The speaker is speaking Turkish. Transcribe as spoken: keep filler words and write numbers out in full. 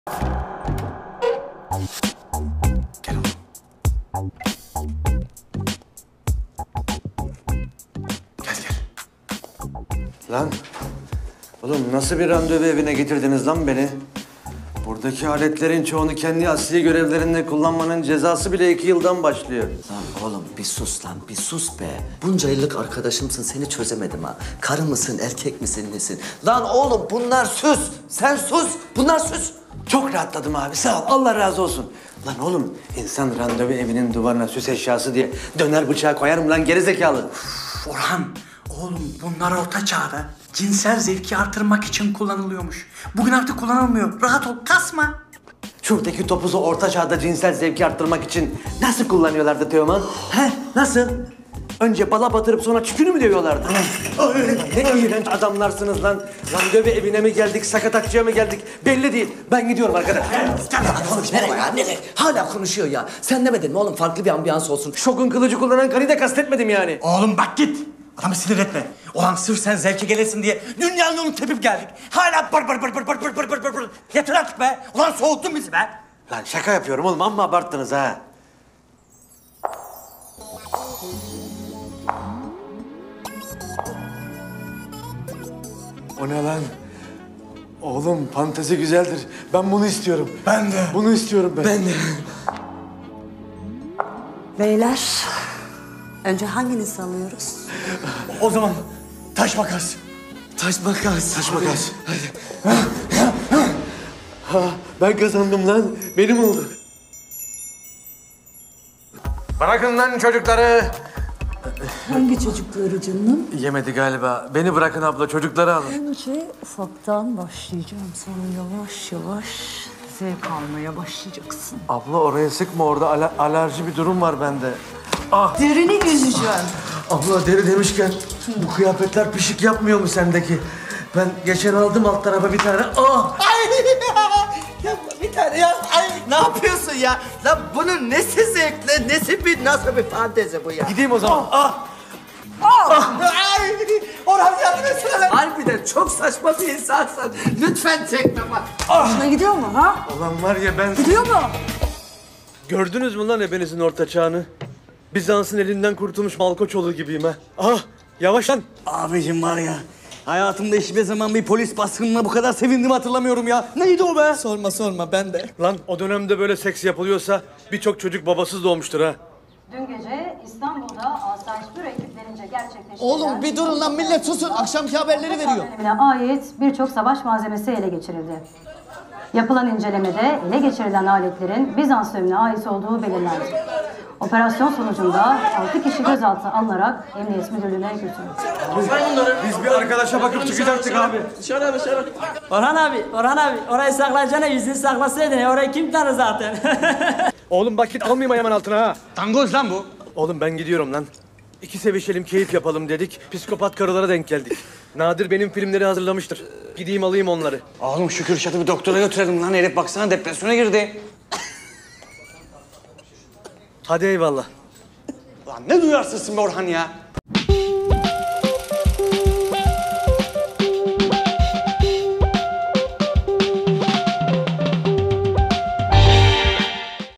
Gel oğlum. Gel gel. Lan oğlum nasıl bir randevu evine getirdiniz lan beni? Buradaki aletlerin çoğunu kendi asli görevlerinde kullanmanın cezası bile iki yıldan başlıyor. Lan oğlum bir sus lan, bir sus be. Bunca yıllık arkadaşımsın, seni çözemedim ha. Karı mısın, erkek misin, nesin? Lan oğlum bunlar süs, sen sus, bunlar süs. Çok rahatladım abi, sağ ol. Allah razı olsun. Lan oğlum, insan randevu evinin duvarına süs eşyası diye döner bıçağı koyar mı lan gerizekalı? Orhan, oğlum bunlar orta çağda cinsel zevki artırmak için kullanılıyormuş. Bugün artık kullanılmıyor. Rahat ol, kasma. Şuradaki topuzu orta çağda cinsel zevki arttırmak için nasıl kullanıyorlardı Teoman? He, nasıl? Önce bala batırıp sonra çükünü mü dövüyorlardı? Ne iğrenç adamlarsınız lan. Randevu evine mi geldik, sakatatçıya mı geldik? Belli değil. Ben gidiyorum arkadaş. Lan oğlum nereye ya, nereye? Hala konuşuyor ya. Sen demedin mi oğlum farklı bir ambiyans olsun? Şokun kılıcı kullanan karıyı da kastetmedim yani. Oğlum bak git. Adamı sinir etme. Ulan sırf sen zevke gelesin diye dünyanın yolunu tepip geldik. Hala bır bır bır bır bır bır bır bır bır bır. Yeter artık be. Ulan soğuttun bizi be. Lan şaka yapıyorum oğlum, amma abarttınız ha. O ne lan? Oğlum fantezi güzeldir. Ben bunu istiyorum. Ben de. Bunu istiyorum ben. Ben de. Beyler, önce hanginizi alıyoruz? O zaman taş makas. Taş makas. Taş makas. Ha, ben kazandım lan. Benim oldu. Bırakın lan çocukları. Hangi çocukları canım? Yemedi galiba. Beni bırakın abla, çocukları alın. Önce ufaktan başlayacağım. Sonra yavaş yavaş zevk almaya başlayacaksın. Abla oraya sıkma, orada ala- alerji bir durum var bende. Ah! Derini yüzeceğim. Abla deri demişken bu kıyafetler pişik yapmıyor mu sendeki? Ben geçen aldım alt tarafa bir tane. Ah! Yapma bir tane ya. Ay ne yapıyorsun ya? Lan bunun nesi zevkli, nesi bir, nasıl bir fantezi bu ya? Gideyim o zaman. Ah! Ay, Orhan yardım etsene lan. Harbiden çok saçma bir insansın. Lütfen çekme bak. Hoşuna gidiyor mu ha? Ulan var ya ben... Gidiyor mu? Gördünüz mü lan ebenizin orta çağını? Bizans'ın elinden kurtulmuş Malkoçoğlu gibiyim ha. Ah! Yavaş lan! Abicim var ya. Hayatımda hiçbir zaman bir polis baskınına bu kadar sevindim hatırlamıyorum ya. Neydi o be? Sorma sorma ben de. Lan o dönemde böyle seks yapılıyorsa birçok çocuk babasız doğmuştur ha. Dün gece İstanbul'da asayiş büro ekiplerince gerçekleştirilen... Oğlum bir durun lan millet susun. Akşamki haberleri veriyor. ...dönemine ait birçok savaş malzemesi ele geçirildi. Yapılan incelemede ele geçirilen aletlerin Bizans dönemine ait olduğu belirlendi. Operasyon sonucunda altı kişi gözaltına alınarak Emniyet Müdürlüğü'ne götürüldü. Biz bir arkadaşa bakıp çıkacaktık abi. Orhan abi, Orhan abi. Orayı saklayacağına yüzünü saklasaydın. ya, Orayı kim tanır zaten? Oğlum bak git, almayayım ayağımın altına ha. Tangoz lan bu. Oğlum ben gidiyorum lan. İki sevişelim, keyif yapalım dedik. Psikopat karılara denk geldik. Nadir benim filmleri hazırlamıştır. Gideyim alayım onları. Oğlum şu Kürşat'ı bir doktora götürelim lan. Herif baksana depresyona girdi. Hadi eyvallah. Lan ne duyarsızsın be Orhan ya.